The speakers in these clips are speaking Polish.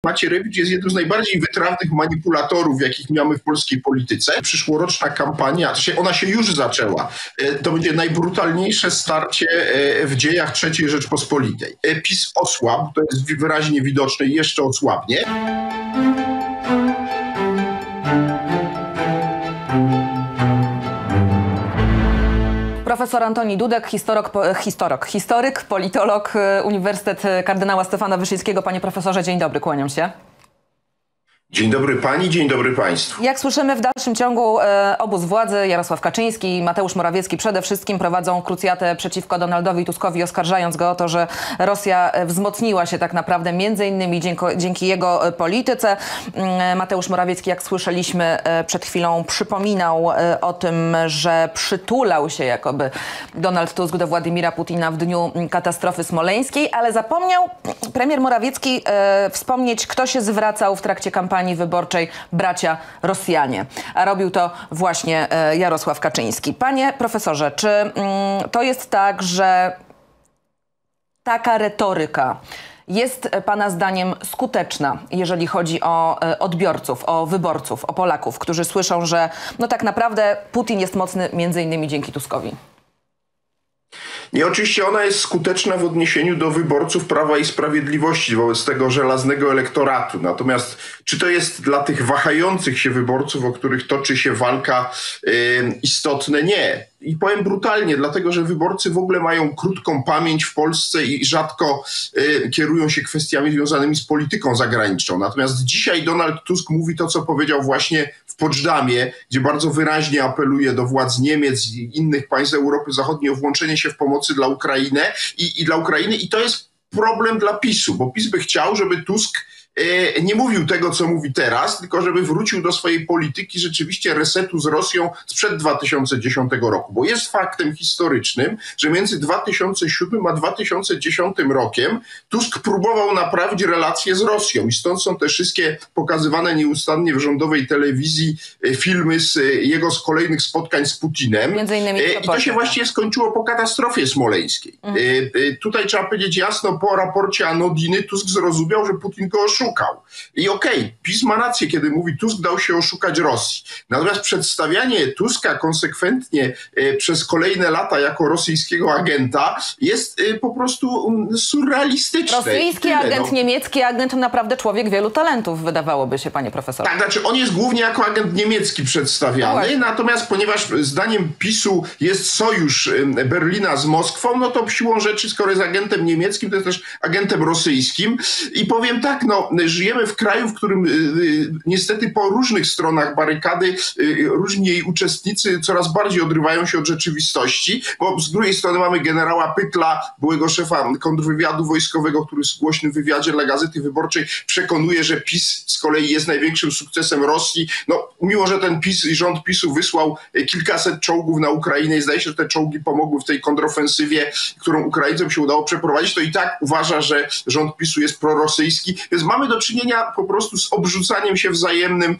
Macierewicz jest jednym z najbardziej wytrawnych manipulatorów, jakich mamy w polskiej polityce. Przyszłoroczna kampania, ona się już zaczęła. To będzie najbrutalniejsze starcie w dziejach III Rzeczpospolitej. PiS osłabł, to jest wyraźnie widoczne i jeszcze osłabnie. Profesor Antoni Dudek, historyk, politolog, Uniwersytet Kardynała Stefana Wyszyńskiego. Panie profesorze, dzień dobry, kłaniam się. Dzień dobry pani, dzień dobry państwu. Jak słyszymy, w dalszym ciągu obóz władzy, Jarosław Kaczyński i Mateusz Morawiecki przede wszystkim prowadzą krucjatę przeciwko Donaldowi Tuskowi, oskarżając go o to, że Rosja wzmocniła się tak naprawdę między innymi dzięki jego polityce. Mateusz Morawiecki, jak słyszeliśmy przed chwilą, przypominał o tym, że przytulał się jakoby Donald Tusk do Władimira Putina w dniu katastrofy smoleńskiej, ale zapomniał premier Morawiecki wspomnieć, kto się zwracał w trakcie kampanii wyborczej: bracia Rosjanie. A robił to właśnie Jarosław Kaczyński. Panie profesorze, czy to jest tak, że taka retoryka jest pana zdaniem skuteczna, jeżeli chodzi o odbiorców, o wyborców, o Polaków, którzy słyszą, że no tak naprawdę Putin jest mocny między innymi dzięki Tuskowi? Nie, oczywiście ona jest skuteczna w odniesieniu do wyborców Prawa i Sprawiedliwości, wobec tego żelaznego elektoratu. Natomiast czy to jest dla tych wahających się wyborców, o których toczy się walka, istotne? Nie. I powiem brutalnie, dlatego że wyborcy w ogóle mają krótką pamięć w Polsce i rzadko kierują się kwestiami związanymi z polityką zagraniczną. Natomiast dzisiaj Donald Tusk mówi to, co powiedział właśnie w Poczdamie, gdzie bardzo wyraźnie apeluje do władz Niemiec i innych państw Europy Zachodniej o włączenie się w pomocy dla Ukrainy i dla Ukrainy. I to jest problem dla PiS-u, bo PiS by chciał, żeby Tusk nie mówił tego, co mówi teraz, tylko żeby wrócił do swojej polityki rzeczywiście resetu z Rosją sprzed 2010 roku. Bo jest faktem historycznym, że między 2007 a 2010 rokiem Tusk próbował naprawić relacje z Rosją. I stąd są te wszystkie pokazywane nieustannie w rządowej telewizji filmy z jego kolejnych spotkań z Putinem. Między innymi I to się właściwie skończyło po katastrofie smoleńskiej. Tutaj trzeba powiedzieć jasno, po raporcie Anodiny Tusk zrozumiał, że Putin go oszukał. I okej, PiS ma rację, kiedy mówi, Tusk dał się oszukać Rosji. Natomiast przedstawianie Tuska konsekwentnie przez kolejne lata jako rosyjskiego agenta jest po prostu surrealistyczne. Rosyjski agent, niemiecki agent, to naprawdę człowiek wielu talentów, wydawałoby się, panie profesorze. Tak, znaczy on jest głównie jako agent niemiecki przedstawiany, natomiast ponieważ zdaniem PiS-u jest sojusz Berlina z Moskwą, no to siłą rzeczy, skoro jest agentem niemieckim, to jest też agentem rosyjskim. I powiem tak, no żyjemy w kraju, w którym niestety po różnych stronach barykady różni jej uczestnicy coraz bardziej odrywają się od rzeczywistości, bo z drugiej strony mamy generała Pytla, byłego szefa kontrwywiadu wojskowego, który w głośnym wywiadzie dla Gazety Wyborczej przekonuje, że PiS z kolei jest największym sukcesem Rosji. No, mimo że ten PiS i rząd PiS-u wysłał kilkaset czołgów na Ukrainę i zdaje się, że te czołgi pomogły w tej kontrofensywie, którą Ukraińcom się udało przeprowadzić, to i tak uważa, że rząd PiS-u jest prorosyjski. Więc mamy do czynienia po prostu z obrzucaniem się wzajemnym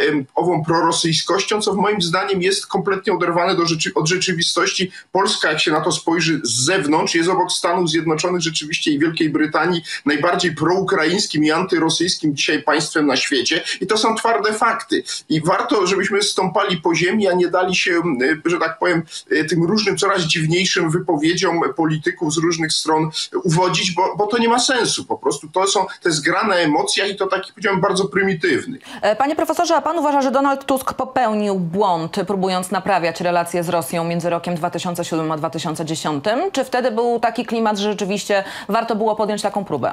ową prorosyjskością, co moim zdaniem jest kompletnie oderwane od rzeczywistości. Polska, jak się na to spojrzy z zewnątrz, jest obok Stanów Zjednoczonych rzeczywiście i Wielkiej Brytanii najbardziej proukraińskim i antyrosyjskim dzisiaj państwem na świecie. I to są twarde fakty. I warto, żebyśmy stąpali po ziemi, a nie dali się, że tak powiem, tym różnym, coraz dziwniejszym wypowiedziom polityków z różnych stron uwodzić, bo to nie ma sensu. Po prostu to jest gra na emocjach i to taki, powiedziałem, bardzo prymitywny. Panie profesorze, a pan uważa, że Donald Tusk popełnił błąd, próbując naprawiać relacje z Rosją między rokiem 2007 a 2010? Czy wtedy był taki klimat, że rzeczywiście warto było podjąć taką próbę?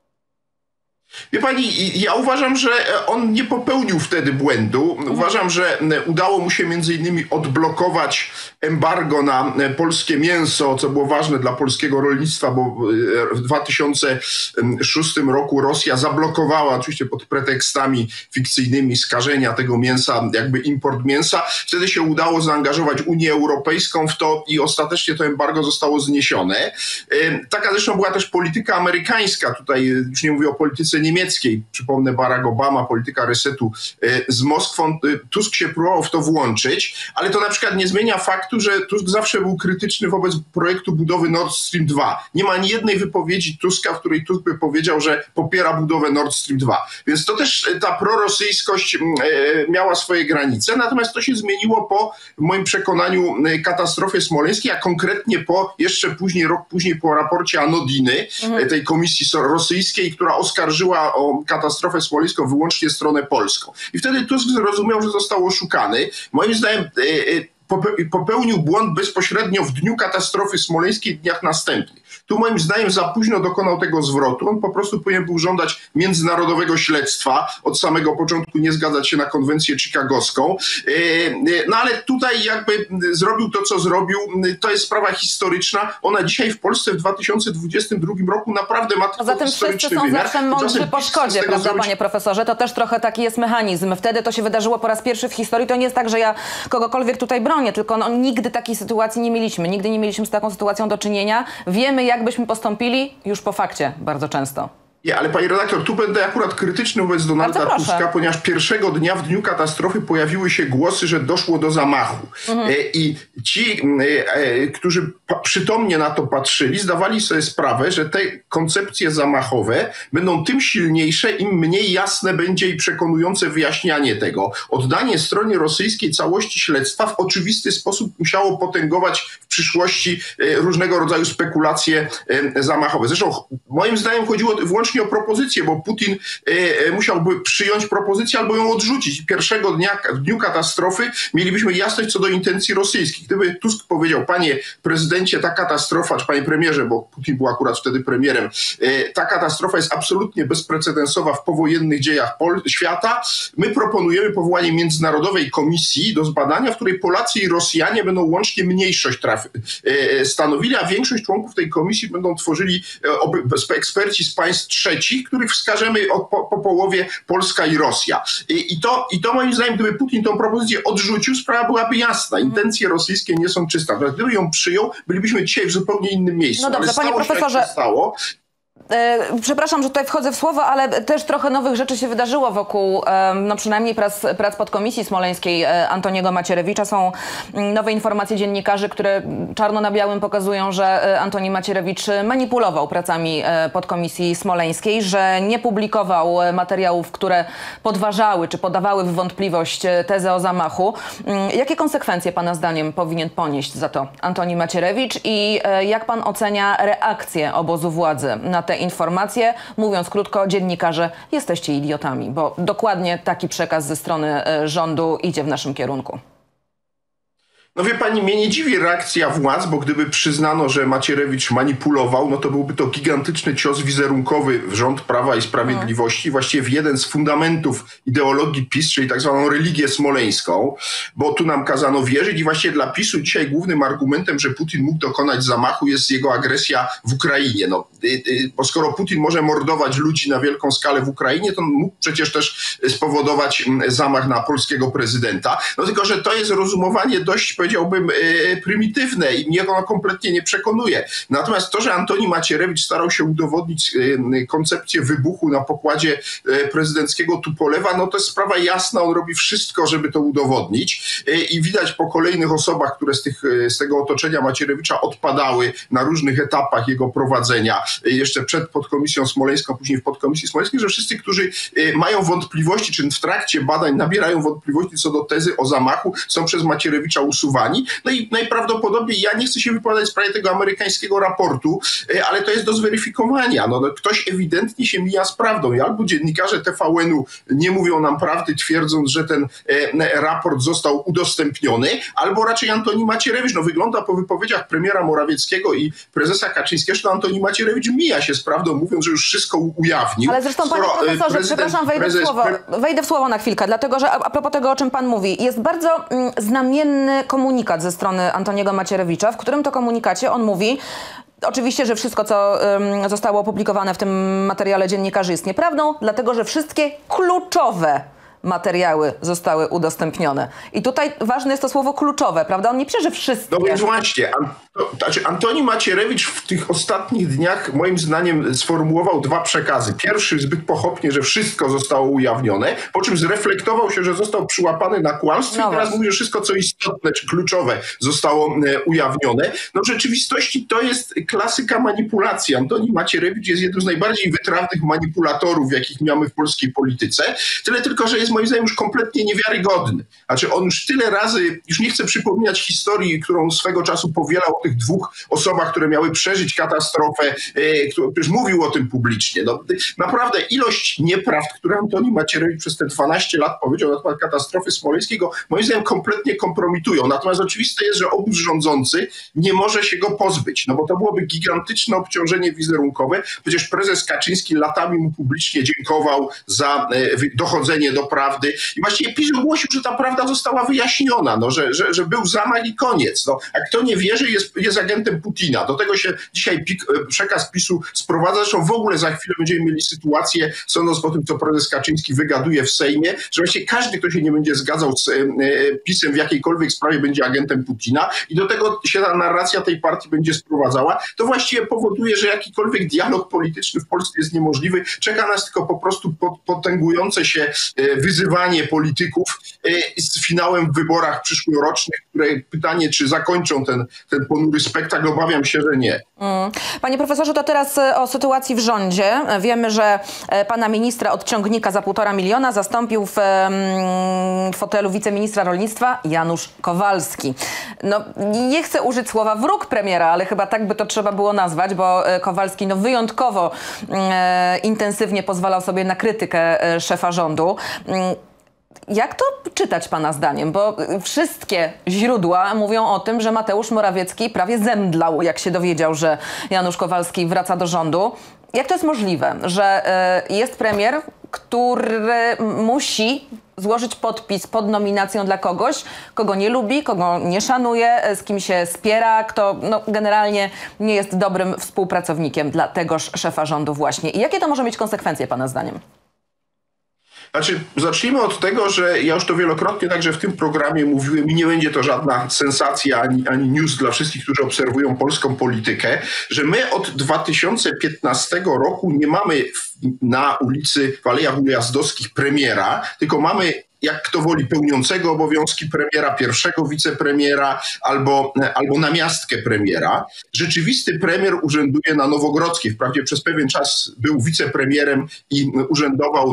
Wie pani, ja uważam, że on nie popełnił wtedy błędu. Uważam, że udało mu się między innymi odblokować embargo na polskie mięso, co było ważne dla polskiego rolnictwa, bo w 2006 roku Rosja zablokowała, oczywiście pod pretekstami fikcyjnymi, skażenia tego mięsa, jakby import mięsa. Wtedy się udało zaangażować Unię Europejską w to i ostatecznie to embargo zostało zniesione. Taka zresztą była też polityka amerykańska. Tutaj już nie mówię o polityce polityce niemieckiej. Przypomnę, Barack Obama, polityka resetu z Moskwą. Tusk się próbował w to włączyć, ale to na przykład nie zmienia faktu, że Tusk zawsze był krytyczny wobec projektu budowy Nord Stream 2. Nie ma ani jednej wypowiedzi Tuska, w której Tusk by powiedział, że popiera budowę Nord Stream 2. Więc to też ta prorosyjskość miała swoje granice, natomiast to się zmieniło po, w moim przekonaniu, katastrofie smoleńskiej, a konkretnie jeszcze później, rok później po raporcie Anodiny, tej komisji rosyjskiej, która oskarżyła o katastrofę smoleńską wyłącznie stronę polską. I wtedy Tusk zrozumiał, że został oszukany. Moim zdaniem popełnił błąd bezpośrednio w dniu katastrofy smoleńskiej, w dniach następnych. Tu moim zdaniem za późno dokonał tego zwrotu. On po prostu powinien był żądać międzynarodowego śledztwa. Od samego początku nie zgadzać się na konwencję chicagowską. No ale tutaj jakby zrobił to, co zrobił. To jest sprawa historyczna. Ona dzisiaj w Polsce w 2022 roku naprawdę ma Poza tym wszyscy są zawsze mądrzy po szkodzie, prawda, panie profesorze? To też trochę taki jest mechanizm. Wtedy to się wydarzyło po raz pierwszy w historii. To nie jest tak, że ja kogokolwiek tutaj bronię, tylko nigdy takiej sytuacji nie mieliśmy. Nigdy nie mieliśmy z taką sytuacją do czynienia. Wiemy, jak byśmy postąpili już po fakcie bardzo często. Nie, ale pani redaktor, tu będę akurat krytyczny wobec Donalda Tuska, ponieważ pierwszego dnia w dniu katastrofy pojawiły się głosy, że doszło do zamachu. I ci, którzy przytomnie na to patrzyli, zdawali sobie sprawę, że te koncepcje zamachowe będą tym silniejsze, im mniej jasne będzie i przekonujące wyjaśnianie tego. Oddanie stronie rosyjskiej całości śledztwa w oczywisty sposób musiało potęgować w przyszłości różnego rodzaju spekulacje zamachowe. Zresztą moim zdaniem chodziło wyłącznie o propozycję, bo Putin musiałby przyjąć propozycję albo ją odrzucić. Pierwszego dnia, w dniu katastrofy, mielibyśmy jasność co do intencji rosyjskich. Gdyby Tusk powiedział, panie prezydencie, ta katastrofa, czy panie premierze, bo Putin był akurat wtedy premierem, ta katastrofa jest absolutnie bezprecedensowa w powojennych dziejach świata. My proponujemy powołanie międzynarodowej komisji do zbadania, w której Polacy i Rosjanie będą łącznie mniejszość stanowili, a większość członków tej komisji będą tworzyli eksperci z państw trzecich, których wskażemy po połowie Polska i Rosja. I to moim zdaniem, gdyby Putin tą propozycję odrzucił, sprawa byłaby jasna. Intencje rosyjskie nie są czyste. Gdyby ją przyjął, bylibyśmy dzisiaj w zupełnie innym miejscu. No dobrze, panie profesorze. Przepraszam, że tutaj wchodzę w słowo, ale też trochę nowych rzeczy się wydarzyło wokół, no przynajmniej prac podkomisji smoleńskiej Antoniego Macierewicza. Są nowe informacje dziennikarzy, które czarno na białym pokazują, że Antoni Macierewicz manipulował pracami podkomisji smoleńskiej, że nie publikował materiałów, które podważały czy podawały w wątpliwość tezę o zamachu. Jakie konsekwencje pana zdaniem powinien ponieść za to Antoni Macierewicz i jak pan ocenia reakcję obozu władzy na te informacje? Mówiąc krótko, dziennikarze, jesteście idiotami, bo dokładnie taki przekaz ze strony rządu idzie w naszym kierunku. No wie pani, mnie nie dziwi reakcja władz, bo gdyby przyznano, że Macierewicz manipulował, no to byłby to gigantyczny cios wizerunkowy w rząd Prawa i Sprawiedliwości, właściwie w jeden z fundamentów ideologii PiS, czyli tak zwaną religię smoleńską, bo tu nam kazano wierzyć i właściwie dla PiS-u dzisiaj głównym argumentem, że Putin mógł dokonać zamachu, jest jego agresja w Ukrainie. No, bo skoro Putin może mordować ludzi na wielką skalę w Ukrainie, to mógł przecież też spowodować zamach na polskiego prezydenta. No tylko, że to jest rozumowanie dość, powiedziałbym, prymitywne i mnie ono kompletnie nie przekonuje. Natomiast to, że Antoni Macierewicz starał się udowodnić koncepcję wybuchu na pokładzie prezydenckiego Tupolewa, no to jest sprawa jasna, on robi wszystko, żeby to udowodnić i widać po kolejnych osobach, które z tego otoczenia Macierewicza odpadały na różnych etapach jego prowadzenia, jeszcze przed podkomisją smoleńską, później w podkomisji smoleńskiej, że wszyscy, którzy mają wątpliwości, czy w trakcie badań nabierają wątpliwości co do tezy o zamachu, są przez Macierewicza usuwani. No i najprawdopodobniej, ja nie chcę się wypowiadać w sprawie tego amerykańskiego raportu, ale to jest do zweryfikowania. No, ktoś ewidentnie się mija z prawdą. I albo dziennikarze TVN-u nie mówią nam prawdy, twierdząc, że ten raport został udostępniony, albo raczej Antoni Macierewicz. No, wygląda po wypowiedziach premiera Morawieckiego i prezesa Kaczyńskiego, że Antoni Macierewicz mija się z prawdą, mówiąc, że już wszystko ujawnił. Ale zresztą, panie profesorze, przepraszam, wejdę w słowo na chwilkę, dlatego że a propos tego, o czym pan mówi, jest bardzo znamienny komunikat ze strony Antoniego Macierewicza, w którym to komunikacie on mówi, oczywiście, że wszystko, co zostało opublikowane w tym materiale dziennikarzy jest nieprawdą, dlatego że wszystkie kluczowe materiały zostały udostępnione. I tutaj ważne jest to słowo kluczowe, prawda? On nie pisze, że wszystkie. No więc właśnie, Antoni Macierewicz w tych ostatnich dniach moim zdaniem sformułował dwa przekazy. Pierwszy zbyt pochopnie, że wszystko zostało ujawnione, po czym zreflektował się, że został przyłapany na kłamstwie i teraz mówi, że wszystko co istotne czy kluczowe zostało ujawnione. No w rzeczywistości to jest klasyka manipulacji. Antoni Macierewicz jest jednym z najbardziej wytrawnych manipulatorów, jakich mamy w polskiej polityce. Tyle tylko, że jest moim zdaniem już kompletnie niewiarygodny. Znaczy on już tyle razy, już nie chcę przypominać historii, którą swego czasu powielał o tych dwóch osobach, które miały przeżyć katastrofę, już mówił o tym publicznie. No, naprawdę ilość nieprawd, które Antoni Macierewicz przez te 12 lat powiedział na temat katastrofy smoleńskiej, moim zdaniem kompletnie kompromitują. Natomiast oczywiste jest, że obóz rządzący nie może się go pozbyć, no bo to byłoby gigantyczne obciążenie wizerunkowe. Przecież prezes Kaczyński latami mu publicznie dziękował za dochodzenie do prawdy i właściwie PiS ogłosił, że ta prawda została wyjaśniona, no, że był zamach i koniec. No, a kto nie wierzy, jest agentem Putina. Do tego się dzisiaj przekaz PiS-u sprowadza. Zresztą w ogóle za chwilę będziemy mieli sytuację, sądząc po tym, co prezes Kaczyński wygaduje w Sejmie, że właściwie każdy, kto się nie będzie zgadzał z PiS-em w jakiejkolwiek sprawie, będzie agentem Putina i do tego się ta narracja tej partii będzie sprowadzała. To właściwie powoduje, że jakikolwiek dialog polityczny w Polsce jest niemożliwy. Czeka nas tylko po prostu potęgujące się wyzywanie polityków z finałem w wyborach przyszłorocznych, które pytanie, czy zakończą ten ponury spektakl, obawiam się, że nie. Panie profesorze, to teraz o sytuacji w rządzie. Wiemy, że pana ministra od ciągnika za 1,5 miliona zastąpił w fotelu wiceministra rolnictwa Janusz Kowalski. No, nie chcę użyć słowa wróg premiera, ale chyba tak by to trzeba było nazwać, bo Kowalski wyjątkowo intensywnie pozwalał sobie na krytykę szefa rządu. Jak to czytać pana zdaniem? Bo wszystkie źródła mówią o tym, że Mateusz Morawiecki prawie zemdlał, jak się dowiedział, że Janusz Kowalski wraca do rządu. Jak to jest możliwe, że jest premier, który musi złożyć podpis pod nominacją dla kogoś, kogo nie lubi, kogo nie szanuje, z kim się spiera, kto generalnie nie jest dobrym współpracownikiem dla tegoż szefa rządu właśnie. I jakie to może mieć konsekwencje pana zdaniem? Znaczy, zacznijmy od tego, że ja już to wielokrotnie także w tym programie mówiłem i nie będzie to żadna sensacja ani news dla wszystkich, którzy obserwują polską politykę, że my od 2015 roku nie mamy na ulicy w Alejach Ujazdowskich premiera, tylko mamy, jak kto woli, pełniącego obowiązki premiera, pierwszego wicepremiera albo namiastkę premiera. Rzeczywisty premier urzęduje na Nowogrodzkiej. Wprawdzie przez pewien czas był wicepremierem i urzędował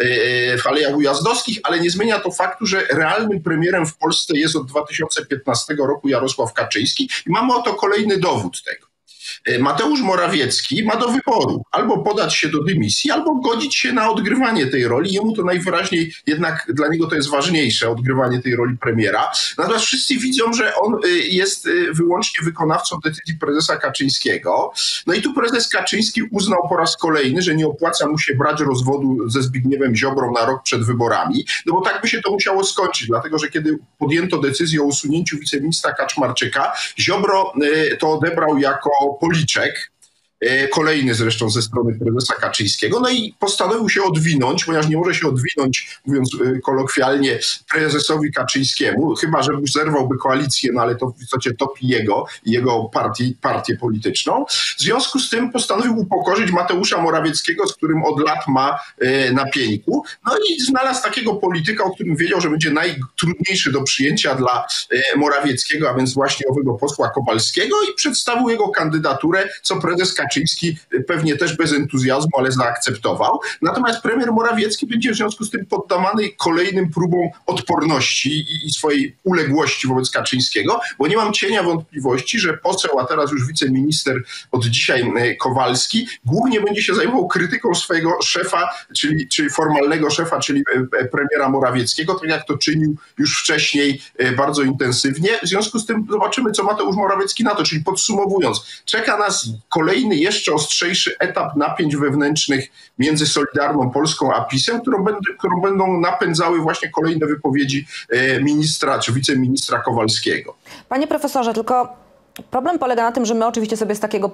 w Alejach Ujazdowskich, ale nie zmienia to faktu, że realnym premierem w Polsce jest od 2015 roku Jarosław Kaczyński i mamy oto kolejny dowód tego. Mateusz Morawiecki ma do wyboru albo podać się do dymisji, albo godzić się na odgrywanie tej roli. Jemu to najwyraźniej, jednak dla niego to jest ważniejsze, odgrywanie tej roli premiera. Natomiast wszyscy widzą, że on jest wyłącznie wykonawcą decyzji prezesa Kaczyńskiego. No i tu prezes Kaczyński uznał po raz kolejny, że nie opłaca mu się brać rozwodu ze Zbigniewem Ziobrą na rok przed wyborami, no bo tak by się to musiało skończyć, dlatego że kiedy podjęto decyzję o usunięciu wiceministra Kaczmarczyka, Ziobro to odebrał jako policzek, kolejny zresztą ze strony prezesa Kaczyńskiego, no i postanowił się odwinąć, ponieważ nie może się odwinąć, mówiąc kolokwialnie, prezesowi Kaczyńskiemu, chyba że zerwałby koalicję, no ale to w istocie topi jego partię polityczną. W związku z tym postanowił upokorzyć Mateusza Morawieckiego, z którym od lat ma na pieńku. No i znalazł takiego polityka, o którym wiedział, że będzie najtrudniejszy do przyjęcia dla Morawieckiego, a więc właśnie owego posła Kowalskiego, i przedstawił jego kandydaturę, co prezes Kaczyński pewnie też bez entuzjazmu, ale zaakceptował. Natomiast premier Morawiecki będzie w związku z tym poddawany kolejnym próbom odporności i swojej uległości wobec Kaczyńskiego, bo nie mam cienia wątpliwości, że poseł, a teraz już wiceminister od dzisiaj Kowalski, głównie będzie się zajmował krytyką swojego szefa, czyli formalnego szefa, czyli premiera Morawieckiego, tak jak to czynił już wcześniej bardzo intensywnie. W związku z tym zobaczymy, co Mateusz Morawiecki na to, czyli podsumowując, czeka nas kolejny, jeszcze ostrzejszy etap napięć wewnętrznych między Solidarną Polską a PiS-em, którą będą napędzały właśnie kolejne wypowiedzi ministra czy wiceministra Kowalskiego. Panie profesorze, tylko problem polega na tym, że my oczywiście sobie z takiego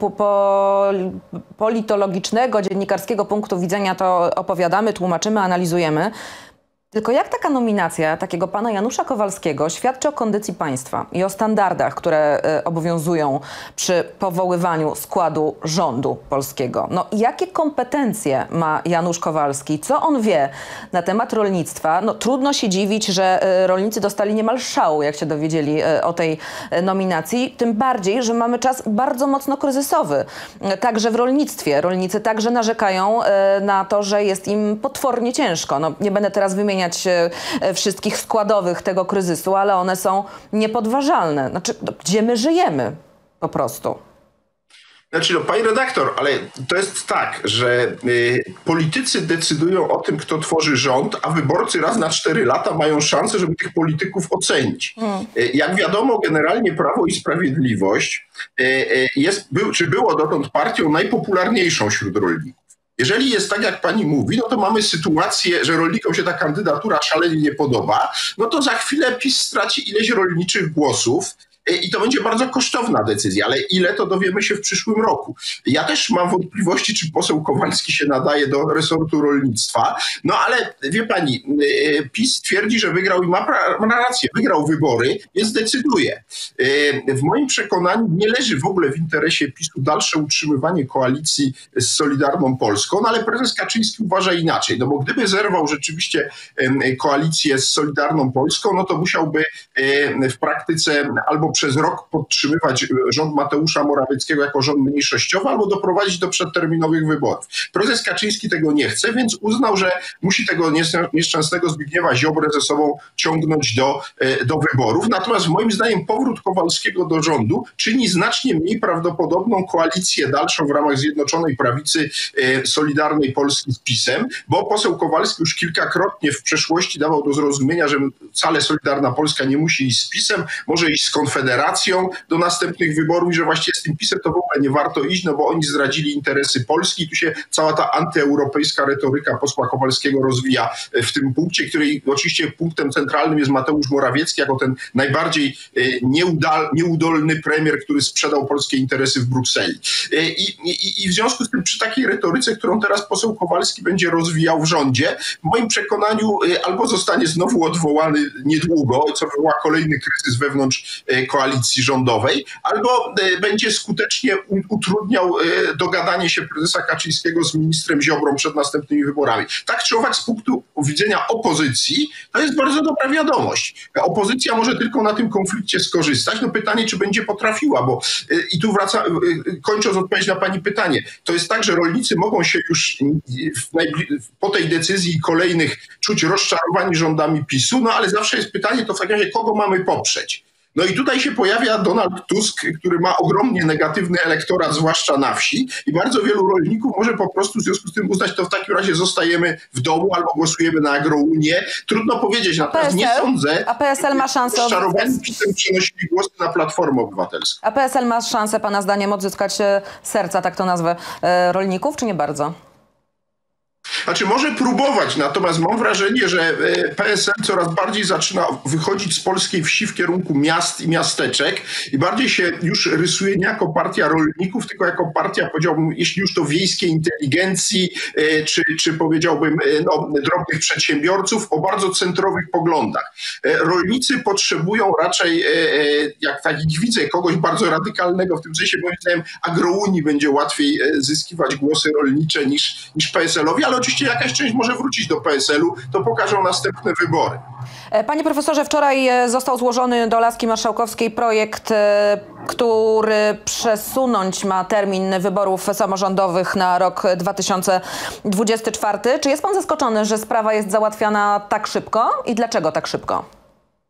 politologicznego, dziennikarskiego punktu widzenia to opowiadamy, tłumaczymy, analizujemy. Tylko jak taka nominacja takiego pana Janusza Kowalskiego świadczy o kondycji państwa i o standardach, które obowiązują przy powoływaniu składu rządu polskiego? No, jakie kompetencje ma Janusz Kowalski? Co on wie na temat rolnictwa? No, trudno się dziwić, że rolnicy dostali niemal szału, jak się dowiedzieli o tej nominacji. Tym bardziej, że mamy czas bardzo mocno kryzysowy. Także w rolnictwie. Rolnicy także narzekają na to, że jest im potwornie ciężko. No, nie będę teraz wymieniać wszystkich składowych tego kryzysu, ale one są niepodważalne. Znaczy, gdzie my żyjemy po prostu? Znaczy, no, pani redaktor, ale to jest tak, że politycy decydują o tym, kto tworzy rząd, a wyborcy raz na 4 lata mają szansę, żeby tych polityków ocenić. Jak wiadomo, generalnie Prawo i Sprawiedliwość było dotąd partią najpopularniejszą wśród rolników. Jeżeli jest tak, jak pani mówi, no to mamy sytuację, że rolnikom się ta kandydatura szalenie nie podoba, no to za chwilę PiS straci ileś rolniczych głosów i to będzie bardzo kosztowna decyzja, ale ile, to dowiemy się w przyszłym roku. Ja też mam wątpliwości, czy poseł Kowalski się nadaje do resortu rolnictwa, no ale wie pani, PiS twierdzi, że wygrał i ma rację, wygrał wybory, więc decyduje. W moim przekonaniu nie leży w ogóle w interesie PiS-u dalsze utrzymywanie koalicji z Solidarną Polską, no ale prezes Kaczyński uważa inaczej, no bo gdyby zerwał rzeczywiście koalicję z Solidarną Polską, no to musiałby w praktyce albo przez rok podtrzymywać rząd Mateusza Morawieckiego jako rząd mniejszościowy, albo doprowadzić do przedterminowych wyborów. Prezes Kaczyński tego nie chce, więc uznał, że musi tego nieszczęsnego Zbigniewa Ziobrę ze sobą ciągnąć do wyborów. Natomiast moim zdaniem powrót Kowalskiego do rządu czyni znacznie mniej prawdopodobną koalicję dalszą w ramach Zjednoczonej Prawicy Solidarnej Polski z PiS-em, bo poseł Kowalski już kilkakrotnie w przeszłości dawał do zrozumienia, że wcale Solidarna Polska nie musi iść z PiS-em, może iść z Konfederacją do następnych wyborów i że właściwie z tym PiS-em to w ogóle nie warto iść, no bo oni zdradzili interesy Polski. Tu się cała ta antyeuropejska retoryka posła Kowalskiego rozwija w tym punkcie, której oczywiście punktem centralnym jest Mateusz Morawiecki jako ten najbardziej nieudolny premier, który sprzedał polskie interesy w Brukseli. I w związku z tym przy takiej retoryce, którą teraz poseł Kowalski będzie rozwijał w rządzie, w moim przekonaniu albo zostanie znowu odwołany niedługo, co wywoła kolejny kryzys wewnątrz koalicji rządowej, albo będzie skutecznie utrudniał dogadanie się prezesa Kaczyńskiego z ministrem Ziobrą przed następnymi wyborami. Tak czy owak z punktu widzenia opozycji to jest bardzo dobra wiadomość. Opozycja może tylko na tym konflikcie skorzystać. No pytanie, czy będzie potrafiła, bo i tu kończąc odpowiedź na pani pytanie, to jest tak, że rolnicy mogą się już po tej decyzji kolejnych czuć rozczarowani rządami PiS-u, no ale zawsze jest pytanie, to w takim razie kogo mamy poprzeć? No i tutaj się pojawia Donald Tusk, który ma ogromnie negatywny elektorat, zwłaszcza na wsi i bardzo wielu rolników może po prostu w związku z tym uznać, to w takim razie zostajemy w domu albo głosujemy na Agrounię. Trudno powiedzieć, natomiast nie sądzę, a PSL ma szansę rozczarowani PiS-em przenosili głosy na Platformę Obywatelską. A PSL ma szansę, pana zdaniem, odzyskać serca, tak to nazwę, rolników, czy nie bardzo? Znaczy może próbować, natomiast mam wrażenie, że PSL coraz bardziej zaczyna wychodzić z polskiej wsi w kierunku miast i miasteczek i bardziej się już rysuje nie jako partia rolników, tylko jako partia, powiedziałbym, jeśli już to wiejskiej inteligencji, czy powiedziałbym drobnych przedsiębiorców o bardzo centrowych poglądach. Rolnicy potrzebują raczej, jak tak ich widzę, kogoś bardzo radykalnego w tym sensie, moim zdaniem Agrounii będzie łatwiej zyskiwać głosy rolnicze niż PSL-owi, ale oczywiście jakaś część może wrócić do PSL-u, to pokażą następne wybory. Panie profesorze, wczoraj został złożony do laski marszałkowskiej projekt, który przesunąć ma termin wyborów samorządowych na rok 2024. Czy jest pan zaskoczony, że sprawa jest załatwiana tak szybko i dlaczego tak szybko?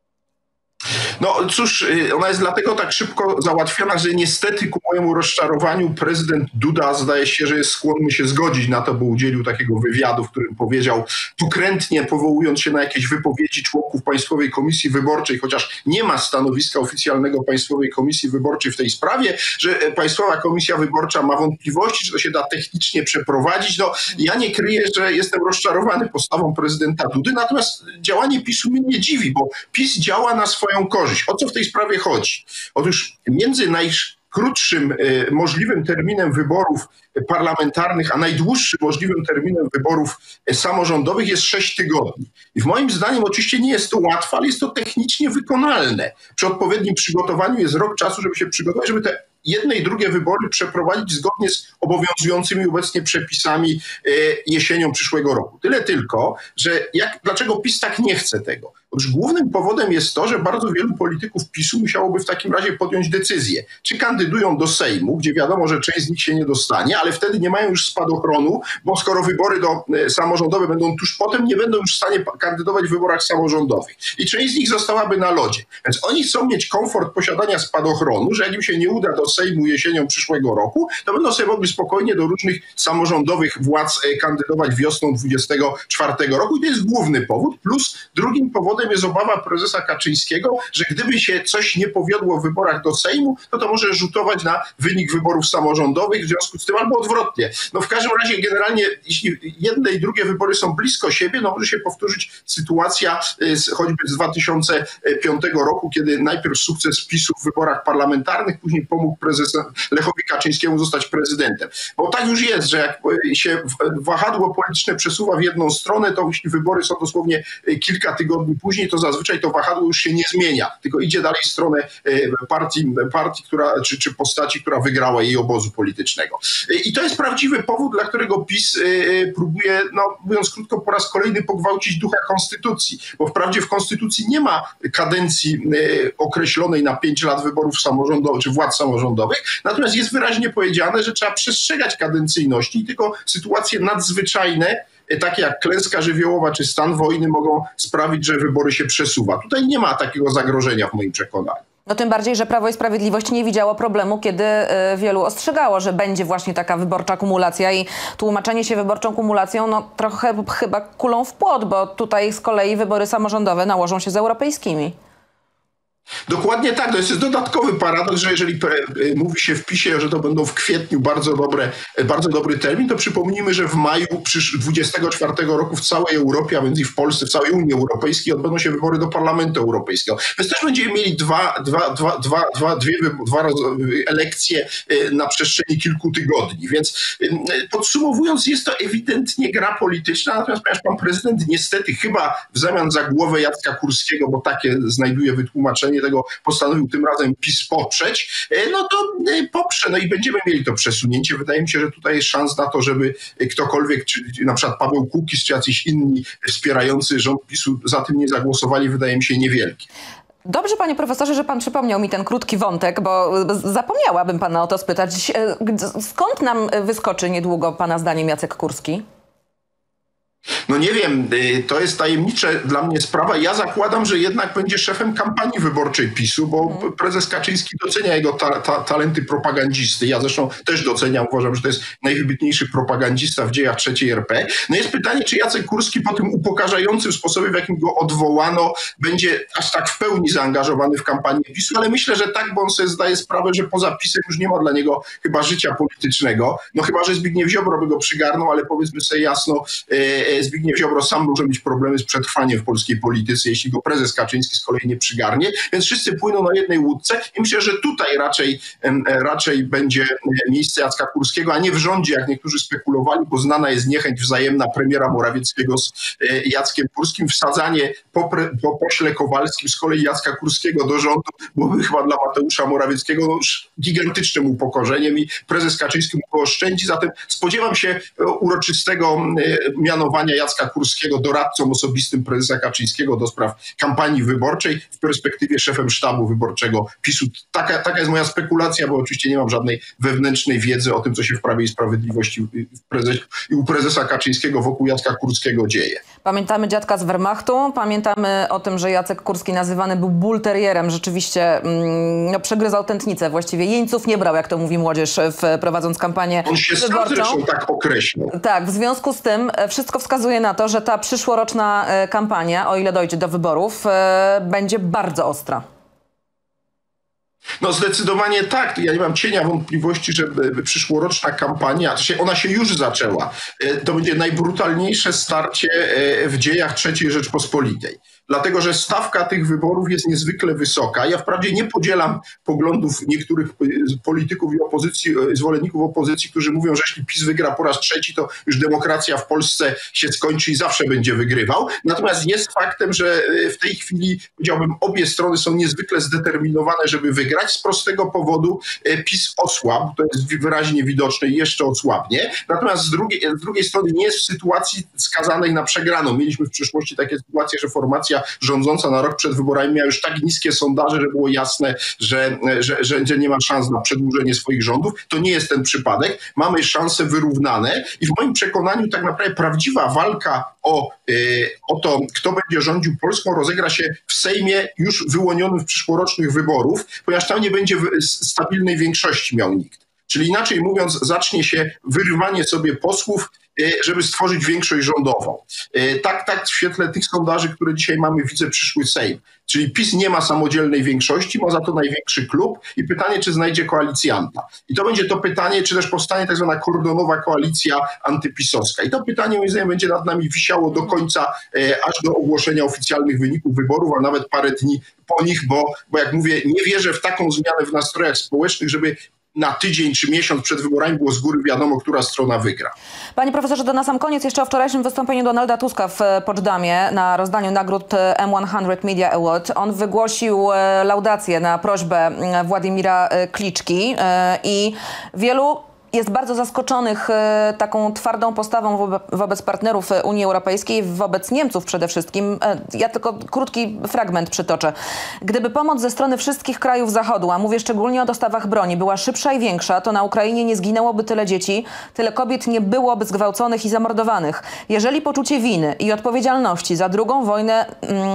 No cóż, ona jest dlatego tak szybko załatwiona, że niestety ku mojemu rozczarowaniu prezydent Duda zdaje się, że jest skłonny się zgodzić na to, bo udzielił takiego wywiadu, w którym powiedział pokrętnie, powołując się na jakieś wypowiedzi członków Państwowej Komisji Wyborczej, chociaż nie ma stanowiska oficjalnego Państwowej Komisji Wyborczej w tej sprawie, że Państwowa Komisja Wyborcza ma wątpliwości, czy to się da technicznie przeprowadzić. No, ja nie kryję, że jestem rozczarowany postawą prezydenta Dudy, natomiast działanie PiS-u mnie nie dziwi, bo PiS działa na swoją korzyść. O co w tej sprawie chodzi? Otóż między najkrótszym możliwym terminem wyborów parlamentarnych, a najdłuższym możliwym terminem wyborów samorządowych jest 6 tygodni. I moim zdaniem oczywiście nie jest to łatwe, ale jest to technicznie wykonalne. Przy odpowiednim przygotowaniu jest rok czasu, żeby się przygotować, żeby te jedne i drugie wybory przeprowadzić zgodnie z obowiązującymi obecnie przepisami jesienią przyszłego roku. Tyle tylko, że dlaczego PiS tak nie chce tego? Otóż głównym powodem jest to, że bardzo wielu polityków PiS-u musiałoby w takim razie podjąć decyzję, czy kandydują do Sejmu, gdzie wiadomo, że część z nich się nie dostanie, ale wtedy nie mają już spadochronu, bo skoro wybory samorządowe będą tuż potem, nie będą już w stanie kandydować w wyborach samorządowych. I część z nich zostałaby na lodzie. Więc oni chcą mieć komfort posiadania spadochronu, że jak im się nie uda do Sejmu jesienią przyszłego roku, to będą sobie mogli spokojnie do różnych samorządowych władz kandydować wiosną 2024 roku. I to jest główny powód. Plus drugim powodem jest obawa prezesa Kaczyńskiego, że gdyby się coś nie powiodło w wyborach do Sejmu, to może rzutować na wynik wyborów samorządowych, w związku z tym albo odwrotnie. No w każdym razie generalnie, jeśli jedne i drugie wybory są blisko siebie, no może się powtórzyć sytuacja choćby z 2005 roku, kiedy najpierw sukces PiS-u w wyborach parlamentarnych, później pomógł Lechowi Kaczyńskiemu zostać prezydentem. Bo tak już jest, że jak się wahadło polityczne przesuwa w jedną stronę, to jeśli wybory są dosłownie kilka tygodni później, to zazwyczaj to wahadło już się nie zmienia, tylko idzie dalej w stronę partii która, czy postaci, która wygrała jej obozu politycznego. I to jest prawdziwy powód, dla którego PiS próbuje, no mówiąc krótko, po raz kolejny pogwałcić ducha konstytucji, bo wprawdzie w konstytucji nie ma kadencji określonej na 5 lat wyborów samorządowych, czy władz samorządowych, natomiast jest wyraźnie powiedziane, że trzeba przestrzegać kadencyjności i tylko sytuacje nadzwyczajne, takie jak klęska żywiołowa czy stan wojny, mogą sprawić, że wybory się przesuwa. Tutaj nie ma takiego zagrożenia w moim przekonaniu. No tym bardziej, że Prawo i Sprawiedliwość nie widziało problemu, kiedy wielu ostrzegało, że będzie właśnie taka wyborcza kumulacja i tłumaczenie się wyborczą kumulacją, no trochę chyba kulą w płot, bo tutaj z kolei wybory samorządowe nałożą się z europejskimi. Dokładnie tak. To jest dodatkowy paradoks, że jeżeli mówi się w PiS-ie, że to będą w kwietniu bardzo dobry termin, to przypomnijmy, że w maju 2024 roku w całej Europie, a więc i w Polsce, w całej Unii Europejskiej odbędą się wybory do Parlamentu Europejskiego. Więc też będziemy mieli dwa elekcje na przestrzeni kilku tygodni. Więc podsumowując, jest to ewidentnie gra polityczna, natomiast ponieważ pan prezydent niestety chyba w zamian za głowę Jacka Kurskiego, bo takie znajduje wytłumaczenie tego, postanowił tym razem PiS poprzeć, no to poprze, no i będziemy mieli to przesunięcie. Wydaje mi się, że tutaj jest szans na to, żeby ktokolwiek, czy na przykład Paweł Kukiz, czy jacyś inni wspierający rząd PiS-u za tym nie zagłosowali, wydaje mi się niewielki. Dobrze, panie profesorze, że pan przypomniał mi ten krótki wątek, bo zapomniałabym pana o to spytać. Skąd nam wyskoczy niedługo pana zdaniem Jacek Kurski? No nie wiem, to jest tajemnicza dla mnie sprawa. Ja zakładam, że jednak będzie szefem kampanii wyborczej PiS-u, bo prezes Kaczyński docenia jego talenty propagandzisty. Ja zresztą też doceniam, uważam, że to jest najwybitniejszy propagandista w dziejach III RP. No jest pytanie, czy Jacek Kurski po tym upokarzającym sposobie, w jakim go odwołano, będzie aż tak w pełni zaangażowany w kampanię PiS-u, ale myślę, że tak, bo on sobie zdaje sprawę, że poza PiS-em już nie ma dla niego chyba życia politycznego. No chyba, że Zbigniew Ziobro by go przygarnął, ale powiedzmy sobie jasno, Zbigniew Ziobro sam może mieć problemy z przetrwaniem w polskiej polityce, jeśli go prezes Kaczyński z kolei nie przygarnie, więc wszyscy płyną na jednej łódce i myślę, że tutaj raczej będzie miejsce Jacka Kurskiego, a nie w rządzie, jak niektórzy spekulowali, bo znana jest niechęć wzajemna premiera Morawieckiego z Jackiem Kurskim. Wsadzanie po pośle Kowalskim z kolei Jacka Kurskiego do rządu byłoby chyba dla Mateusza Morawieckiego już gigantycznym upokorzeniem i prezes Kaczyński mu go oszczędzi, zatem spodziewam się uroczystego mianowania Jacka Kurskiego doradcą osobistym prezesa Kaczyńskiego do spraw kampanii wyborczej, w perspektywie szefem sztabu wyborczego PiS-u. Taka jest moja spekulacja, bo oczywiście nie mam żadnej wewnętrznej wiedzy o tym, co się w Prawie i Sprawiedliwości i u prezesa Kaczyńskiego wokół Jacka Kurskiego dzieje. Pamiętamy dziadka z Wehrmachtu, pamiętamy o tym, że Jacek Kurski nazywany był bulterierem, rzeczywiście przegryzał tętnicę, właściwie jeńców nie brał, jak to mówi młodzież, prowadząc kampanię On się wyborczą. sam zresztą tak określił. Tak, w związku z tym wszystko wskazuje na to, że ta przyszłoroczna kampania, o ile dojdzie do wyborów, będzie bardzo ostra. No zdecydowanie tak. Ja nie mam cienia wątpliwości, że przyszłoroczna kampania, ona się już zaczęła, to będzie najbrutalniejsze starcie w dziejach III Rzeczpospolitej. Dlatego, że stawka tych wyborów jest niezwykle wysoka. Ja wprawdzie nie podzielam poglądów niektórych polityków i opozycji, zwolenników opozycji, którzy mówią, że jeśli PiS wygra po raz trzeci, to już demokracja w Polsce się skończy i zawsze będzie wygrywał. Natomiast jest faktem, że w tej chwili, powiedziałbym, obie strony są niezwykle zdeterminowane, żeby wygrać. Z prostego powodu PiS osłabł, to jest wyraźnie widoczne i jeszcze osłabnie. Natomiast z drugiej strony nie jest w sytuacji skazanej na przegraną. Mieliśmy w przeszłości takie sytuacje, że formacja rządząca na rok przed wyborami miała już tak niskie sondaże, że było jasne, że nie ma szans na przedłużenie swoich rządów. To nie jest ten przypadek. Mamy szanse wyrównane i w moim przekonaniu tak naprawdę prawdziwa walka o to, kto będzie rządził Polską, rozegra się w Sejmie już wyłonionym w przyszłorocznych wyborów, ponieważ tam nie będzie stabilnej większości miał nikt. Czyli inaczej mówiąc, zacznie się wyrywanie sobie posłów, żeby stworzyć większość rządową. Tak w świetle tych sondaży, które dzisiaj mamy, widzę przyszły Sejm. Czyli PiS nie ma samodzielnej większości, ma za to największy klub i pytanie, czy znajdzie koalicjanta. I to będzie to pytanie, czy też powstanie tak zwana kordonowa koalicja antypisowska. I to pytanie, moim zdaniem, będzie nad nami wisiało do końca, aż do ogłoszenia oficjalnych wyników wyborów, a nawet parę dni po nich, bo jak mówię, nie wierzę w taką zmianę w nastrojach społecznych, żeby na tydzień czy miesiąc przed wyborami było z góry wiadomo, która strona wygra. Panie profesorze, to na sam koniec jeszcze o wczorajszym wystąpieniu Donalda Tuska w Poczdamie na rozdaniu nagród M100 Media Award. On wygłosił laudację na prośbę Władimira Kliczki i wielu jest bardzo zaskoczonych taką twardą postawą wobec partnerów Unii Europejskiej, wobec Niemców przede wszystkim. Ja tylko krótki fragment przytoczę. Gdyby pomoc ze strony wszystkich krajów Zachodu, a mówię szczególnie o dostawach broni, była szybsza i większa, to na Ukrainie nie zginęłoby tyle dzieci, tyle kobiet nie byłoby zgwałconych i zamordowanych. Jeżeli poczucie winy i odpowiedzialności za II wojnę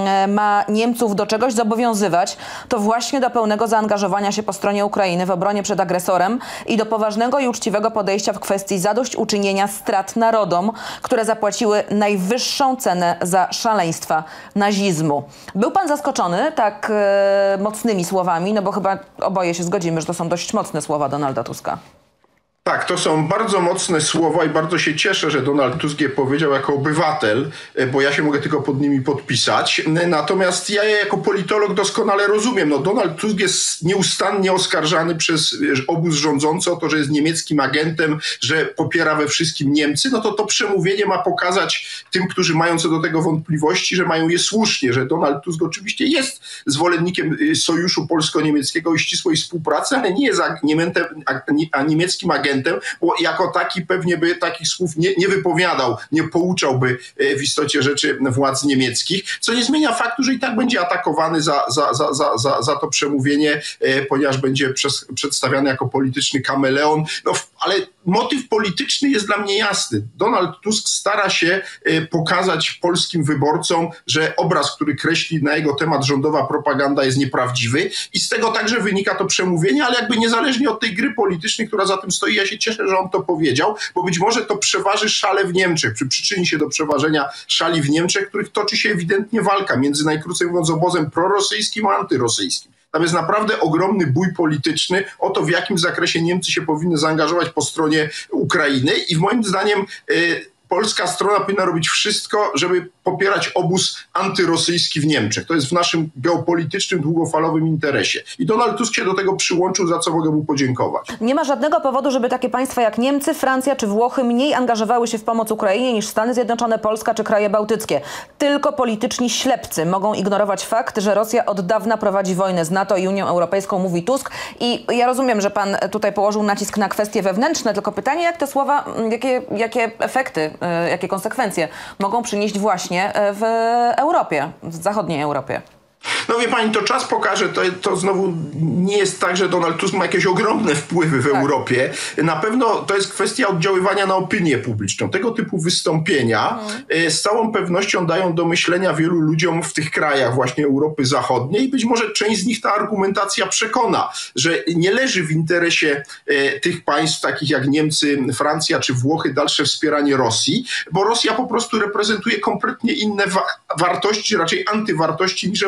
ma Niemców do czegoś zobowiązywać, to właśnie do pełnego zaangażowania się po stronie Ukrainy w obronie przed agresorem i do poważnego i uczciwego podejścia w kwestii zadośćuczynienia strat narodom, które zapłaciły najwyższą cenę za szaleństwa nazizmu. Był pan zaskoczony tak mocnymi słowami, no bo chyba oboje się zgodzimy, że to są dość mocne słowa Donalda Tuska. Tak, to są bardzo mocne słowa i bardzo się cieszę, że Donald Tusk je powiedział jako obywatel, bo ja się mogę tylko pod nimi podpisać. Natomiast ja jako politolog doskonale rozumiem. No, Donald Tusk jest nieustannie oskarżany przez obóz rządzący o to, że jest niemieckim agentem, że popiera we wszystkim Niemcy. No to przemówienie ma pokazać tym, którzy mają co do tego wątpliwości, że mają je słusznie, że Donald Tusk oczywiście jest zwolennikiem sojuszu polsko-niemieckiego i ścisłej współpracy, ale nie jest niemieckim agentem, bo jako taki pewnie by takich słów nie wypowiadał, nie pouczałby w istocie rzeczy władz niemieckich, co nie zmienia faktu, że i tak będzie atakowany za to przemówienie, ponieważ będzie przedstawiany jako polityczny kameleon. No, ale motyw polityczny jest dla mnie jasny. Donald Tusk stara się pokazać polskim wyborcom, że obraz, który kreśli na jego temat rządowa propaganda, jest nieprawdziwy i z tego także wynika to przemówienie, ale jakby niezależnie od tej gry politycznej, która za tym stoi, ja się cieszę, że on to powiedział, bo być może to przeważy szale w Niemczech, przyczyni się do przeważenia szali w Niemczech, w których toczy się ewidentnie walka między, najkrócej mówiąc, obozem prorosyjskim a antyrosyjskim. Tam jest naprawdę ogromny bój polityczny o to, w jakim zakresie Niemcy się powinny zaangażować po stronie Ukrainy i moim zdaniem polska strona powinna robić wszystko, żeby popierać obóz antyrosyjski w Niemczech. To jest w naszym geopolitycznym, długofalowym interesie. I Donald Tusk się do tego przyłączył, za co mogę mu podziękować. Nie ma żadnego powodu, żeby takie państwa jak Niemcy, Francja czy Włochy mniej angażowały się w pomoc Ukrainie niż Stany Zjednoczone, Polska czy kraje bałtyckie. Tylko polityczni ślepcy mogą ignorować fakt, że Rosja od dawna prowadzi wojnę z NATO i Unią Europejską, mówi Tusk. I ja rozumiem, że pan tutaj położył nacisk na kwestie wewnętrzne, tylko pytanie, jak te słowa, jakie efekty, jakie konsekwencje mogą przynieść właśnie w Europie, w zachodniej Europie. No wie pani, to czas pokaże, to znowu nie jest tak, że Donald Tusk ma jakieś ogromne wpływy w Europie. Na pewno to jest kwestia oddziaływania na opinię publiczną. Tego typu wystąpienia z całą pewnością dają do myślenia wielu ludziom w tych krajach właśnie Europy Zachodniej i być może część z nich ta argumentacja przekona, że nie leży w interesie tych państw takich jak Niemcy, Francja czy Włochy dalsze wspieranie Rosji, bo Rosja po prostu reprezentuje kompletnie inne wartości, raczej antywartości niż Europa.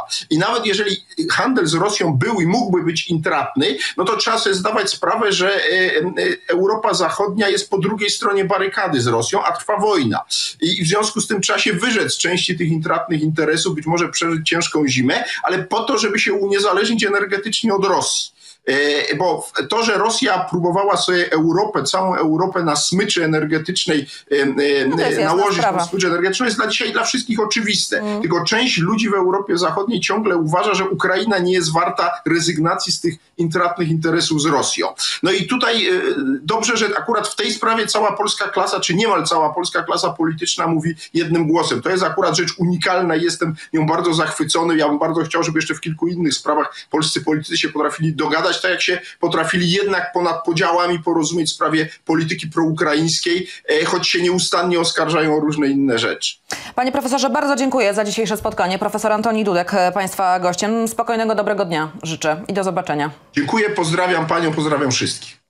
Europa. I nawet jeżeli handel z Rosją był i mógłby być intratny, no to trzeba sobie zdawać sprawę, że Europa Zachodnia jest po drugiej stronie barykady z Rosją, a trwa wojna. I w związku z tym trzeba się wyrzec części tych intratnych interesów, być może przeżyć ciężką zimę, ale po to, żeby się uniezależnić energetycznie od Rosji. Bo to, że Rosja próbowała sobie całą Europę na smyczy energetycznej nałożyć na smycz energetyczną, jest dla wszystkich oczywiste. Tylko część ludzi w Europie Zachodniej ciągle uważa, że Ukraina nie jest warta rezygnacji z tych intratnych interesów z Rosją. No i tutaj dobrze, że akurat w tej sprawie cała polska klasa, czy niemal cała polska klasa polityczna mówi jednym głosem. To jest akurat rzecz unikalna i jestem nią bardzo zachwycony. Ja bym bardzo chciał, żeby jeszcze w kilku innych sprawach polscy politycy się potrafili dogadać, tak jak się potrafili jednak ponad podziałami porozumieć w sprawie polityki proukraińskiej, choć się nieustannie oskarżają o różne inne rzeczy. Panie profesorze, bardzo dziękuję za dzisiejsze spotkanie. Profesor Antoni Dudek, państwa gościem. Spokojnego, dobrego dnia życzę i do zobaczenia. Dziękuję, pozdrawiam panią, pozdrawiam wszystkich.